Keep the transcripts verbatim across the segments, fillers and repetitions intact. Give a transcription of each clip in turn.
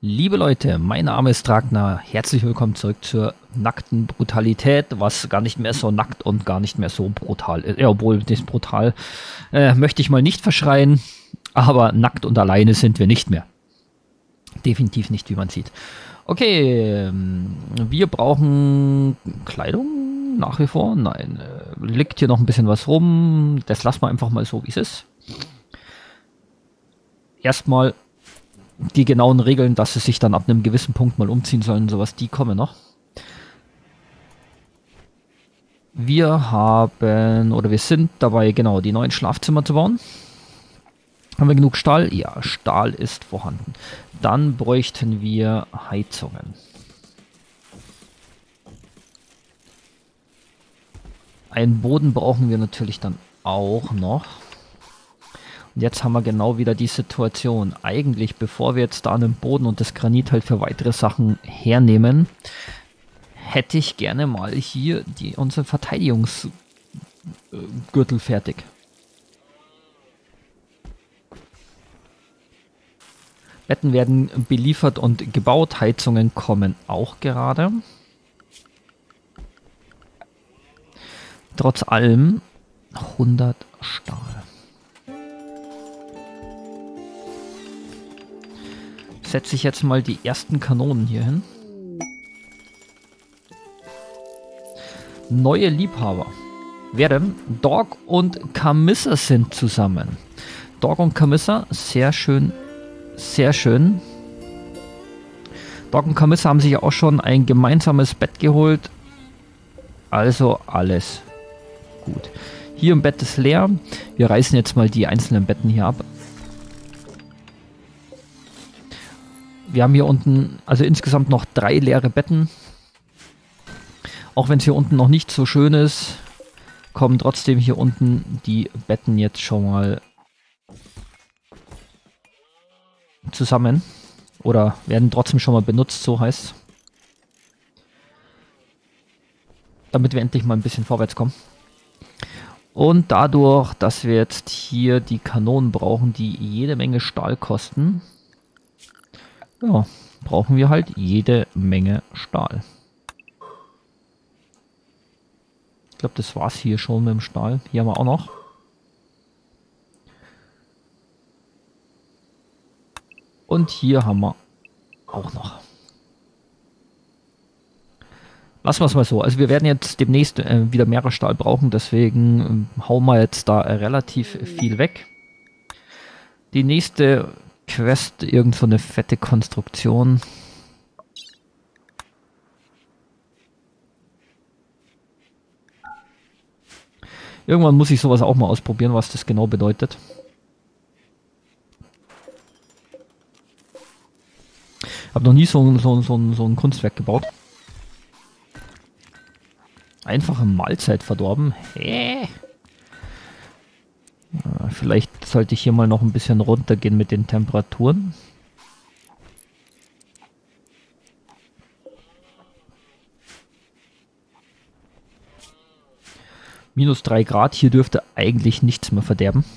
Liebe Leute, mein Name ist Ragnar. Herzlich willkommen zurück zur nackten Brutalität, was gar nicht mehr so nackt und gar nicht mehr so brutal ist. Ja, obwohl, das brutal äh, möchte ich mal nicht verschreien, aber nackt und alleine sind wir nicht mehr. Definitiv nicht, wie man sieht. Okay, wir brauchen Kleidung nach wie vor. Nein, äh, liegt hier noch ein bisschen was rum. Das lassen wir einfach mal so, wie es ist. Erstmal die genauen Regeln, dass sie sich dann ab einem gewissen Punkt mal umziehen sollen, sowas, die kommen noch. Wir haben, oder wir sind dabei, genau, die neuen Schlafzimmer zu bauen. Haben wir genug Stahl? Ja, Stahl ist vorhanden. Dann bräuchten wir Heizungen. Einen Boden brauchen wir natürlich dann auch noch. Und jetzt haben wir genau wieder die Situation. Eigentlich, bevor wir jetzt da einen Boden und das Granit halt für weitere Sachen hernehmen, hätte ich gerne mal hier die, unsere Verteidigungsgürtel fertig. Betten werden beliefert und gebaut. Heizungen kommen auch gerade. Trotz allem hundert Stahl. Setze ich jetzt mal die ersten Kanonen hier hin. Neue Liebhaber. Während Dog und Camissa sind zusammen. Dog und Camissa, sehr schön, sehr schön. Dog und Camissa haben sich ja auch schon ein gemeinsames Bett geholt. Also alles gut. Hier im Bett ist leer. Wir reißen jetzt mal die einzelnen Betten hier ab. Wir haben hier unten, also insgesamt noch drei leere Betten. Auch wenn es hier unten noch nicht so schön ist, kommen trotzdem hier unten die Betten jetzt schon mal zusammen. Oder werden trotzdem schon mal benutzt, so heißt es. Damit wir endlich mal ein bisschen vorwärts kommen. Und dadurch, dass wir jetzt hier die Kanonen brauchen, die jede Menge Stahl kosten, ja, brauchen wir halt jede Menge Stahl. Ich glaube, das war's hier schon mit dem Stahl. Hier haben wir auch noch. Und hier haben wir auch noch. Lassen wir es mal so. Also wir werden jetzt demnächst äh, wieder mehrere Stahl brauchen, deswegen äh, hauen wir jetzt da äh, relativ viel weg. Die nächste Quest, irgend so eine fette Konstruktion. Irgendwann muss ich sowas auch mal ausprobieren, was das genau bedeutet. Ich habe noch nie so, so, so, so ein Kunstwerk gebaut. Einfache Mahlzeit verdorben. Hä? Ja, vielleicht sollte ich hier mal noch ein bisschen runtergehen mit den Temperaturen. Minus drei Grad, hier dürfte eigentlich nichts mehr verderben.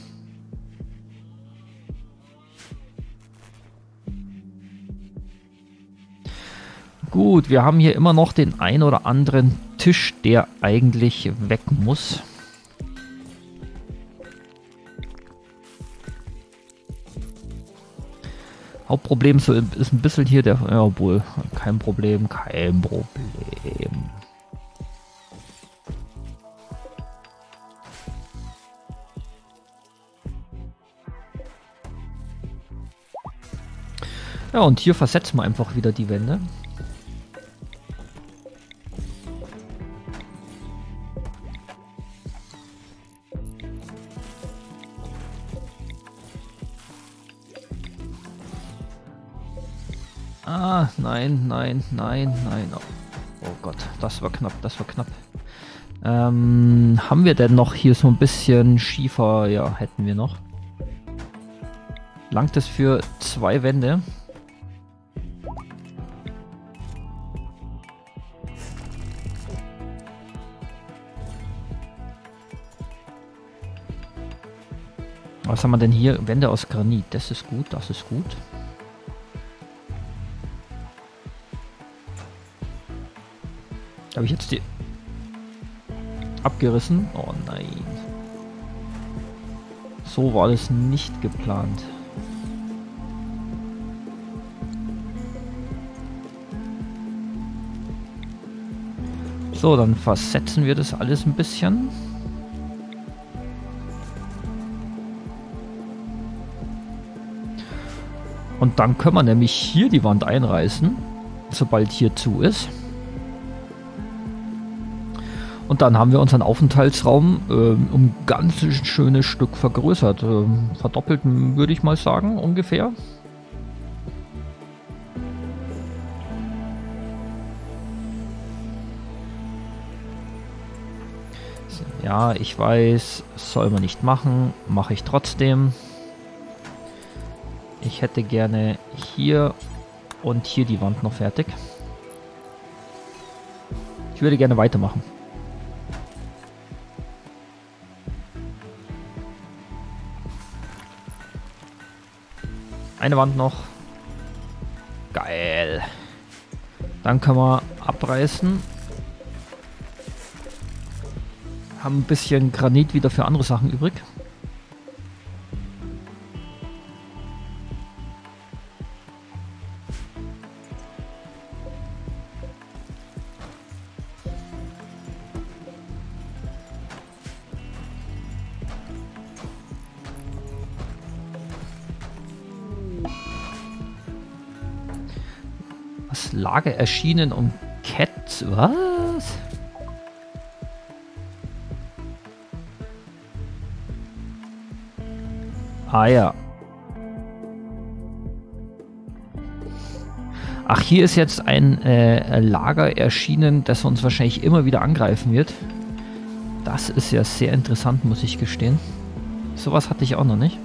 Gut, wir haben hier immer noch den ein oder anderen Tisch, der eigentlich weg muss. Hauptproblem so ist ein bisschen hier der, ja, obwohl, kein Problem, kein Problem. Ja, und hier versetzen wir einfach wieder die Wände. Ah, nein, nein, nein, nein. Oh, oh Gott, das war knapp, das war knapp. Ähm, haben wir denn noch hier so ein bisschen Schiefer? Ja, hätten wir noch. Langt es für zwei Wände? Was haben wir denn hier? Wände aus Granit. Das ist gut, das ist gut. Habe ich jetzt die abgerissen? Oh nein. So war das nicht geplant. So, dann versetzen wir das alles ein bisschen. Und dann können wir nämlich hier die Wand einreißen, sobald hier zu ist. Und dann haben wir unseren Aufenthaltsraum ähm, um ein ganz schönes Stück vergrößert. Ähm, verdoppelt, würde ich mal sagen, ungefähr. Ja, ich weiß, soll man nicht machen, mache ich trotzdem. Ich hätte gerne hier und hier die Wand noch fertig. Ich würde gerne weitermachen. Eine Wand noch. Geil. Dann können wir abreißen. Haben ein bisschen Granit wieder für andere Sachen übrig. Was? Lager erschienen um Cat... Was? Ah ja. Ach, hier ist jetzt ein äh, Lager erschienen, das uns wahrscheinlich immer wieder angreifen wird. Das ist ja sehr interessant, muss ich gestehen. Sowas hatte ich auch noch nicht.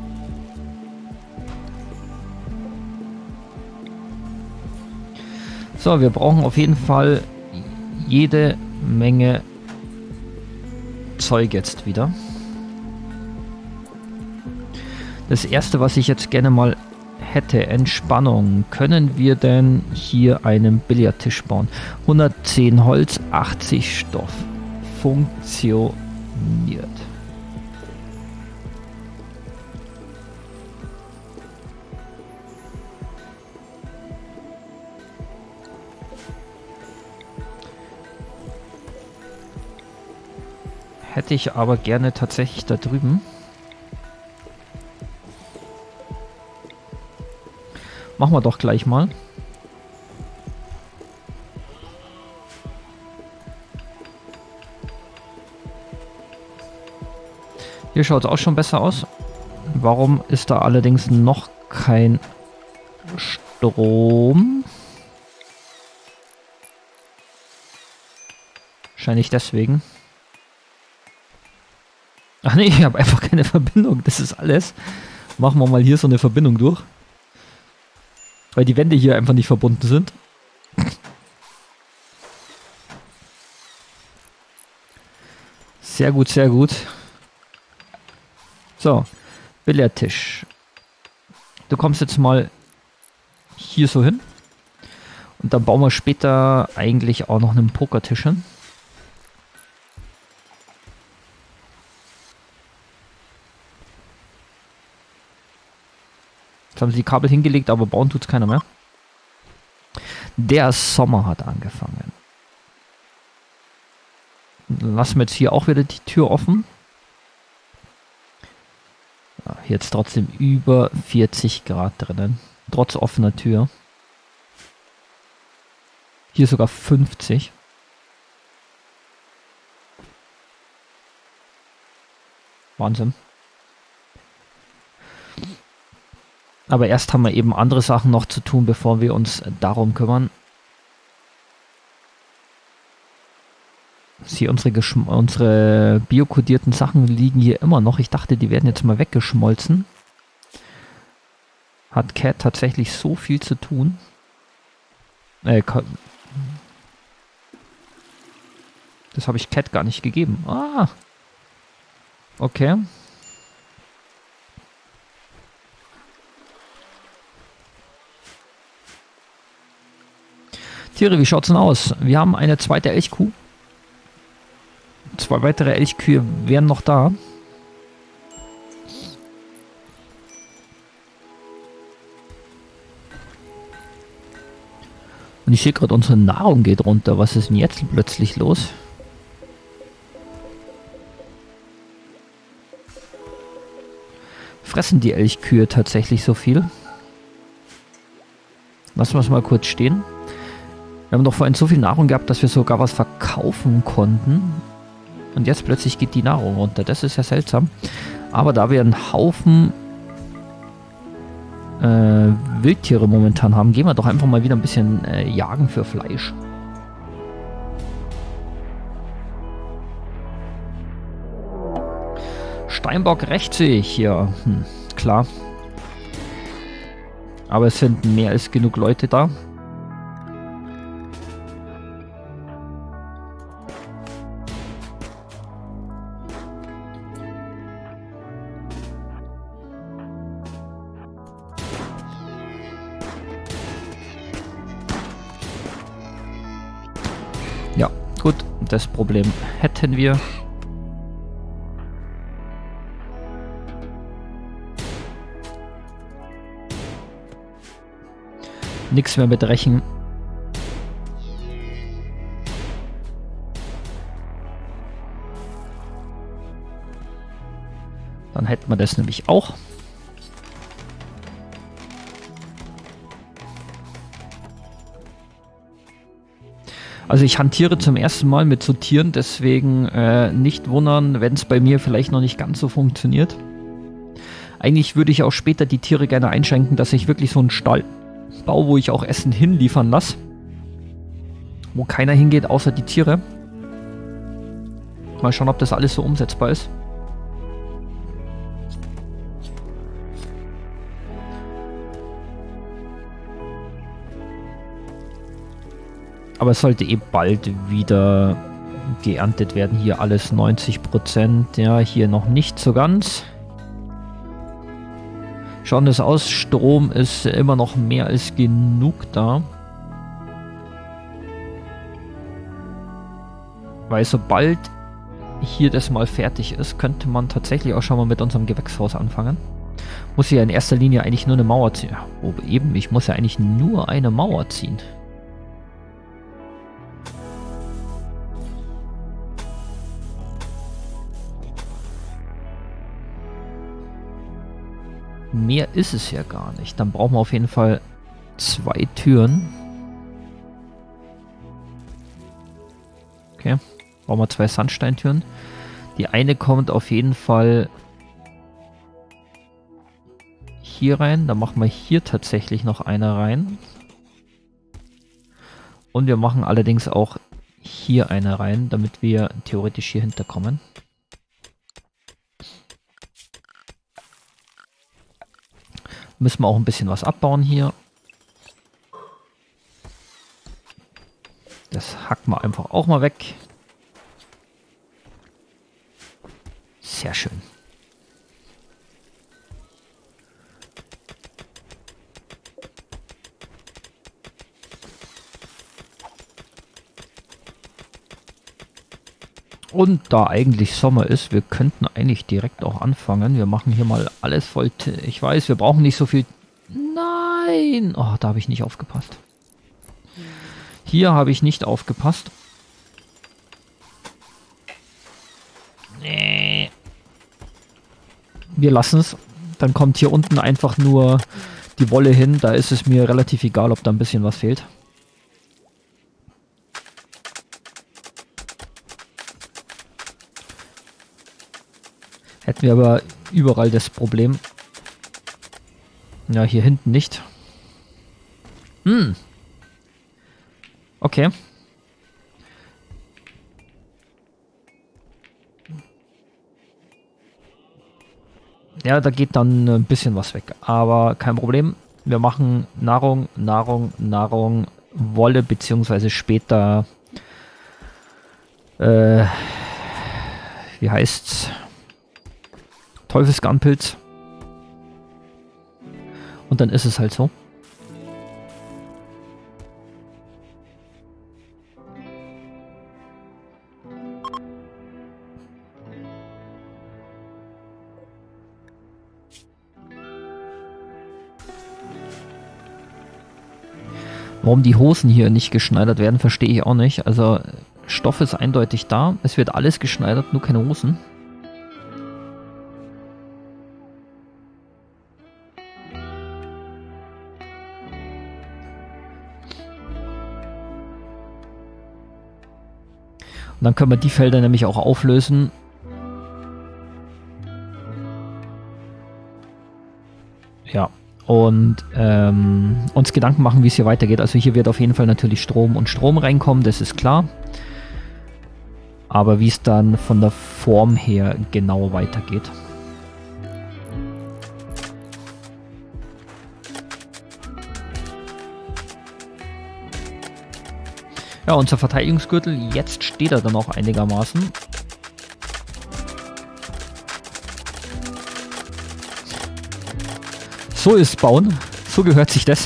So, wir brauchen auf jeden Fall jede Menge Zeug jetzt wieder. Das erste, was ich jetzt gerne mal hätte, Entspannung. Können wir denn hier einen Billardtisch bauen? hundertzehn Holz, achtzig Stoff. Funktioniert. Hätte ich aber gerne tatsächlich da drüben. Machen wir doch gleich mal. Hier schaut es auch schon besser aus. Warum ist da allerdings noch kein Strom? Wahrscheinlich deswegen. Ach nee, ich habe einfach keine Verbindung. Das ist alles. Machen wir mal hier so eine Verbindung durch. Weil die Wände hier einfach nicht verbunden sind. Sehr gut, sehr gut. So, Billardtisch. Du kommst jetzt mal hier so hin. Und dann bauen wir später eigentlich auch noch einen Pokertisch hin. Jetzt haben sie die Kabel hingelegt, aber bauen tut es keiner mehr. Der Sommer hat angefangen. Dann lassen wir jetzt hier auch wieder die Tür offen. Ja, jetzt trotzdem über vierzig Grad drinnen. Trotz offener Tür. Hier sogar fünfzig. Wahnsinn. Aber erst haben wir eben andere Sachen noch zu tun, bevor wir uns darum kümmern. Sie, unsere, unsere biokodierten Sachen liegen hier immer noch. Ich dachte, die werden jetzt mal weggeschmolzen. Hat Cat tatsächlich so viel zu tun? Äh, das habe ich Cat gar nicht gegeben. Ah. Okay. Tiere, wie schaut's denn aus? Wir haben eine zweite Elchkuh. Zwei weitere Elchkühe wären noch da. Und ich sehe gerade, unsere Nahrung geht runter. Was ist denn jetzt plötzlich los? Fressen die Elchkühe tatsächlich so viel? Lassen wir es mal kurz stehen. Wir haben doch vorhin so viel Nahrung gehabt, dass wir sogar was verkaufen konnten. Und jetzt plötzlich geht die Nahrung runter. Das ist ja seltsam. Aber da wir einen Haufen äh, Wildtiere momentan haben, gehen wir doch einfach mal wieder ein bisschen äh, jagen für Fleisch. Steinbock rächt sich. Ja, hm, klar. Aber es sind mehr als genug Leute da. Ja, gut. Das Problem hätten wir. Nichts mehr mit Rechen. Dann hätten wir das nämlich auch. Also ich hantiere zum ersten Mal mit so Tieren, deswegen äh, nicht wundern, wenn es bei mir vielleicht noch nicht ganz so funktioniert. Eigentlich würde ich auch später die Tiere gerne einschränken, dass ich wirklich so einen Stall baue, wo ich auch Essen hinliefern lasse. Wo keiner hingeht, außer die Tiere. Mal schauen, ob das alles so umsetzbar ist. Aber es sollte eh bald wieder geerntet werden. Hier alles neunzig Prozent. Ja, hier noch nicht so ganz. Schauen das aus. Strom ist immer noch mehr als genug da. Weil sobald hier das mal fertig ist, könnte man tatsächlich auch schon mal mit unserem Gewächshaus anfangen. Muss ja in erster Linie eigentlich nur eine Mauer ziehen. Ja, oh, eben, ich muss ja eigentlich nur eine Mauer ziehen. Mehr ist es ja gar nicht. Dann brauchen wir auf jeden Fall zwei Türen. Okay, brauchen wir zwei Sandsteintüren. Die eine kommt auf jeden Fall hier rein. Dann machen wir hier tatsächlich noch eine rein. Und wir machen allerdings auch hier eine rein, damit wir theoretisch hier hinterkommen. Müssen wir auch ein bisschen was abbauen hier. Das hacken wir einfach auch mal weg. Sehr schön. Und da eigentlich Sommer ist, wir könnten eigentlich direkt auch anfangen. Wir machen hier mal alles voll. Ich weiß, wir brauchen nicht so viel. Nein! Oh, da habe ich nicht aufgepasst. Hier habe ich nicht aufgepasst. Nee. Wir lassen es. Dann kommt hier unten einfach nur die Wolle hin. Da ist es mir relativ egal, ob da ein bisschen was fehlt. Hätten wir aber überall das Problem. Ja, hier hinten nicht. Hm. Okay. Ja, da geht dann ein bisschen was weg. Aber kein Problem. Wir machen Nahrung, Nahrung, Nahrung, Wolle, beziehungsweise später äh, wie heißt's? Teufelsgarnpilz. Und dann ist es halt so. Warum die Hosen hier nicht geschneidert werden, verstehe ich auch nicht. Also Stoff ist eindeutig da. Es wird alles geschneidert, nur keine Hosen. Und dann können wir die Felder nämlich auch auflösen. Ja, und ähm, uns Gedanken machen, wie es hier weitergeht. Also hier wird auf jeden Fall natürlich Strom und Strom reinkommen, das ist klar. Aber wie es dann von der Form her genau weitergeht. Ja, unser Verteidigungsgürtel, jetzt steht er dann auch einigermaßen. So ist Bauen, so gehört sich das.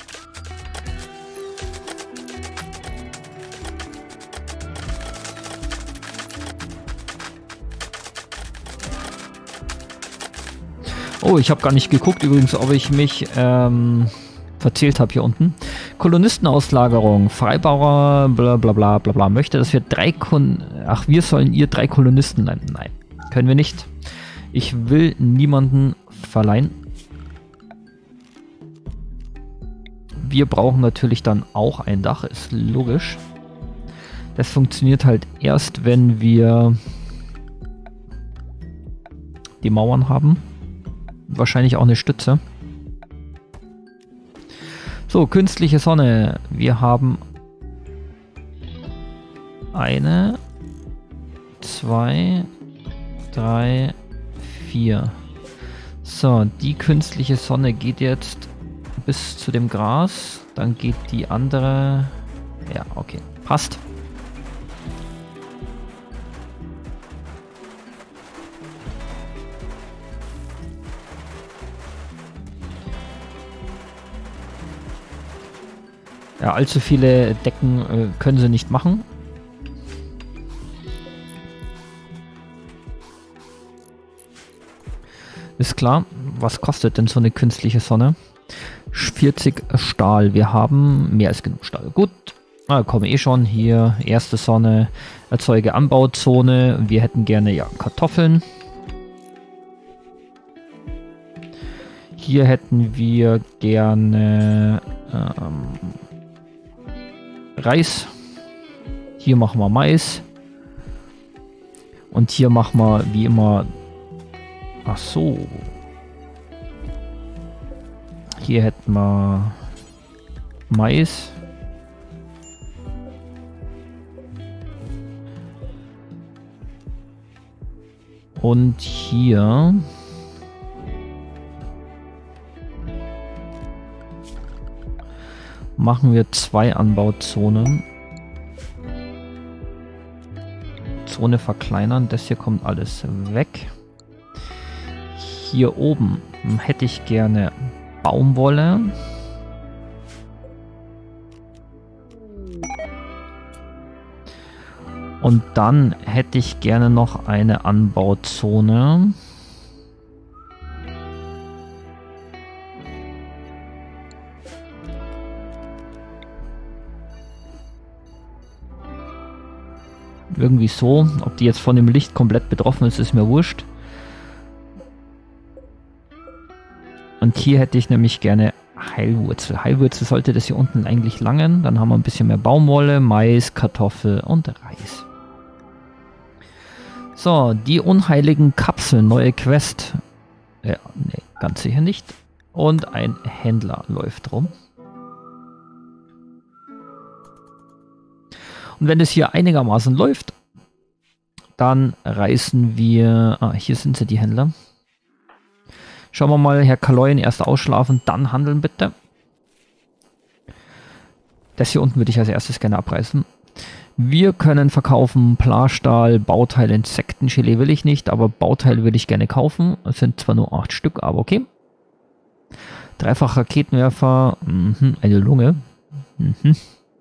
Oh, ich habe gar nicht geguckt übrigens, ob ich mich ähm, verzählt habe hier unten. Kolonistenauslagerung, Freibauer, bla bla bla bla bla, möchte, dass wir drei Kon... Ach, wir sollen ihr drei Kolonisten nennen. Nein, können wir nicht. Ich will niemanden verleihen. Wir brauchen natürlich dann auch ein Dach, ist logisch. Das funktioniert halt erst, wenn wir die Mauern haben. Wahrscheinlich auch eine Stütze. So, künstliche Sonne. Wir haben eine, zwei, drei, vier. So, die künstliche Sonne geht jetzt bis zu dem Gras. Dann geht die andere... Ja, okay. Passt. Ja, allzu viele Decken äh, können sie nicht machen. Ist klar. Was kostet denn so eine künstliche Sonne? vierzig Stahl. Wir haben mehr als genug Stahl. Gut. Ah, komme eh schon. Hier, erste Sonne. Erzeuge Anbauzone. Wir hätten gerne, ja, Kartoffeln. Hier hätten wir gerne... Ähm, Reis. Hier machen wir Mais. Und hier machen wir wie immer... Ach so. Hier hätten wir Mais. Und hier... machen wir zwei Anbauzonen. Zone verkleinern. Das hier kommt alles weg. Hier oben hätte ich gerne Baumwolle. Und dann hätte ich gerne noch eine Anbauzone. Irgendwie so. Ob die jetzt von dem Licht komplett betroffen ist, ist mir wurscht. Und hier hätte ich nämlich gerne Heilwurzel. Heilwurzel sollte das hier unten eigentlich langen. Dann haben wir ein bisschen mehr Baumwolle, Mais, Kartoffel und Reis. So, die unheiligen Kapseln, neue Quest. Ja, nee, ganz sicher nicht. Und ein Händler läuft rum. Und wenn es hier einigermaßen läuft, dann reißen wir... Ah, hier sind sie, die Händler. Schauen wir mal, Herr Kaloyen, erst ausschlafen, dann handeln bitte. Das hier unten würde ich als erstes gerne abreißen. Wir können verkaufen Plastahl, Bauteil, Insektengelee will ich nicht, aber Bauteil würde ich gerne kaufen. Es sind zwar nur acht Stück, aber okay. Dreifach Raketenwerfer, mhm, eine Lunge. Mhm.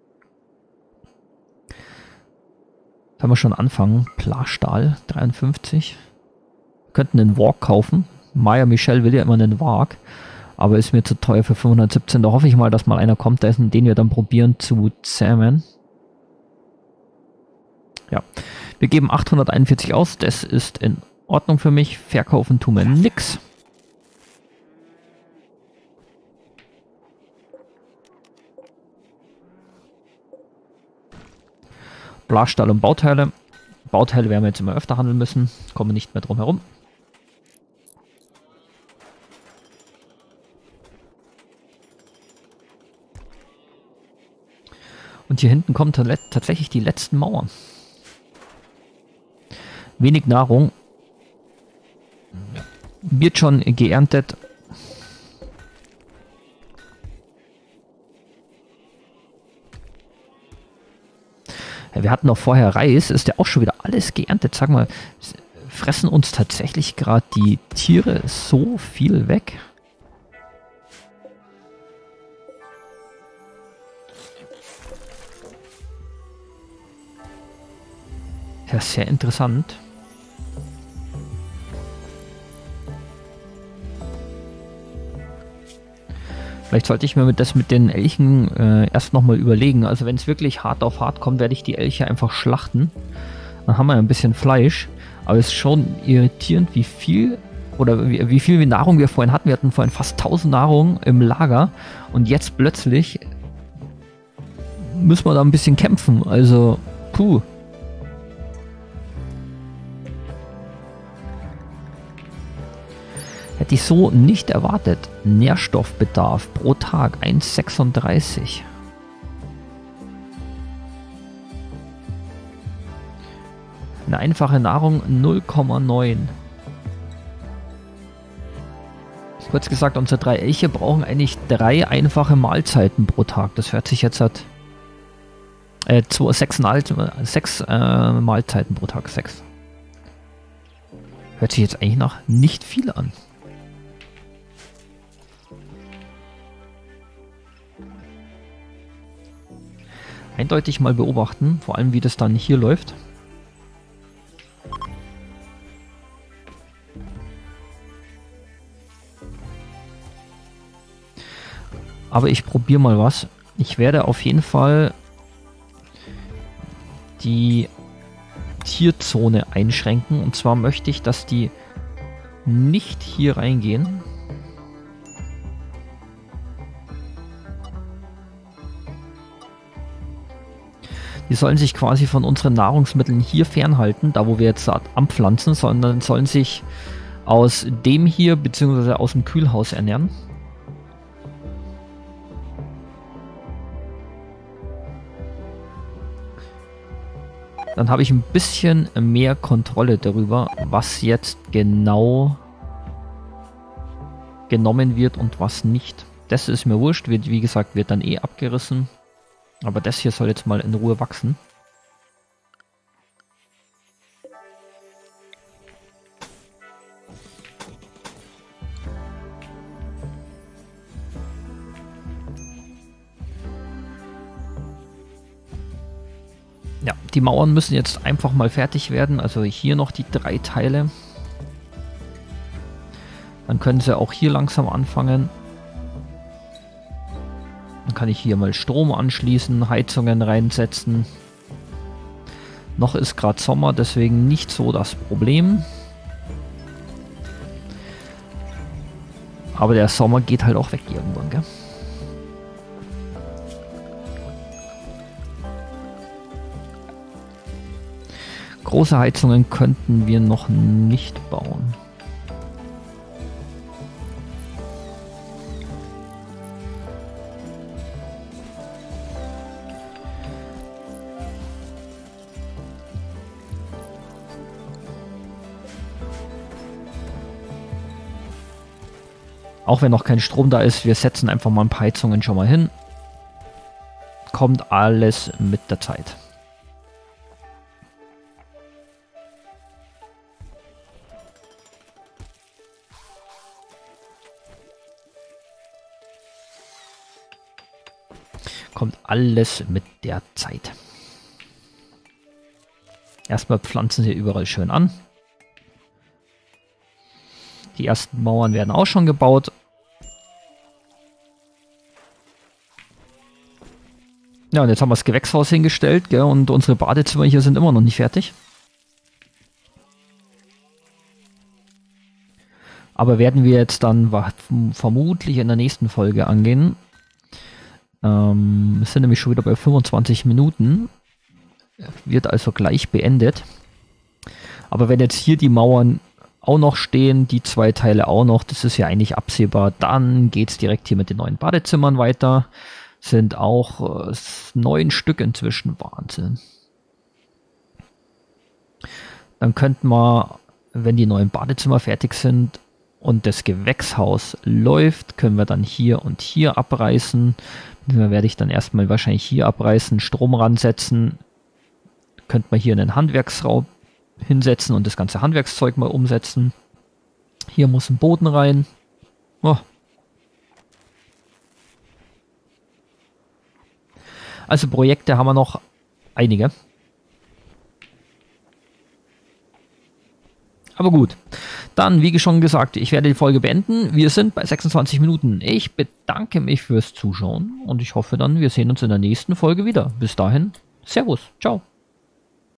Können wir schon anfangen. Plastahl, dreiundfünfzig. Wir könnten einen Walk kaufen. Maya Michelle will ja immer einen Walk. Aber ist mir zu teuer für fünfhundertsiebzehn. Da hoffe ich mal, dass mal einer kommt, den wir dann probieren zu zähmen. Ja, wir geben achthunderteinundvierzig aus. Das ist in Ordnung für mich. Verkaufen tun wir nix. Blasstahl und Bauteile. Bauteile werden wir jetzt immer öfter handeln müssen. Kommen wir nicht mehr drum herum. Und hier hinten kommen tatsächlich die letzten Mauern. Wenig Nahrung. Wird schon geerntet. Ja, wir hatten noch vorher Reis. Ist ja auch schon wieder alles geerntet. Sag mal, fressen uns tatsächlich gerade die Tiere so viel weg? Ja, sehr interessant. Vielleicht sollte ich mir mit das mit den Elchen äh, erst nochmal überlegen. Also wenn es wirklich hart auf hart kommt, werde ich die Elche einfach schlachten. Dann haben wir ein bisschen Fleisch. Aber es ist schon irritierend, wie viel oder wie, wie viel Nahrung wir vorhin hatten. Wir hatten vorhin fast tausend Nahrung im Lager. Und jetzt plötzlich müssen wir da ein bisschen kämpfen. Also, puh. Hätte ich so nicht erwartet. Nährstoffbedarf pro Tag eins Komma sechsunddreißig. Eine einfache Nahrung null Komma neun. Kurz gesagt, unsere drei Elche brauchen eigentlich drei einfache Mahlzeiten pro Tag. Das hört sich jetzt halt... Äh, zwei, sechs, sechs äh, Mahlzeiten pro Tag. Sechs. Hört sich jetzt eigentlich nach nicht viel an. Eindeutig mal beobachten, vor allem wie das dann hier läuft. Aber ich probiere mal was. Ich werde auf jeden Fall die Tierzone einschränken. Und zwar möchte ich, dass die nicht hier reingehen. Die sollen sich quasi von unseren Nahrungsmitteln hier fernhalten, da wo wir jetzt anpflanzen, sondern sollen sich aus dem hier bzw. aus dem Kühlhaus ernähren. Dann habe ich ein bisschen mehr Kontrolle darüber, was jetzt genau genommen wird und was nicht. Das ist mir wurscht, wird, wie gesagt, wird dann eh abgerissen. Aber das hier soll jetzt mal in Ruhe wachsen. Ja, die Mauern müssen jetzt einfach mal fertig werden. Also hier noch die drei Teile. Dann können sie auch hier langsam anfangen. Dann kann ich hier mal Strom anschließen, Heizungen reinsetzen. Noch ist gerade Sommer, deswegen nicht so das Problem. Aber der Sommer geht halt auch weg irgendwann, gell? Große Heizungen könnten wir noch nicht bauen. Auch wenn noch kein Strom da ist, wir setzen einfach mal ein paar Heizungen schon mal hin. Kommt alles mit der Zeit. Kommt alles mit der Zeit. Erstmal pflanzen sie überall schön an. Die ersten Mauern werden auch schon gebaut. Ja, und jetzt haben wir das Gewächshaus hingestellt, gell, und unsere Badezimmer hier sind immer noch nicht fertig. Aber werden wir jetzt dann vermutlich in der nächsten Folge angehen. Ähm, wir sind nämlich schon wieder bei fünfundzwanzig Minuten. Wird also gleich beendet. Aber wenn jetzt hier die Mauern auch noch stehen, die zwei Teile auch noch, das ist ja eigentlich absehbar, dann geht es direkt hier mit den neuen Badezimmern weiter. Sind auch äh, neun Stück inzwischen. Wahnsinn. Dann könnten wir, wenn die neuen Badezimmer fertig sind und das Gewächshaus läuft, können wir dann hier und hier abreißen. Da werde ich dann erstmal wahrscheinlich hier abreißen, Strom ransetzen. Könnte man hier einen Handwerksraum hinsetzen und das ganze Handwerkszeug mal umsetzen. Hier muss ein Boden rein. Oh. Also Projekte haben wir noch einige. Aber gut, dann, wie schon gesagt, ich werde die Folge beenden. Wir sind bei sechsundzwanzig Minuten. Ich bedanke mich fürs Zuschauen und ich hoffe dann, wir sehen uns in der nächsten Folge wieder. Bis dahin, Servus, ciao.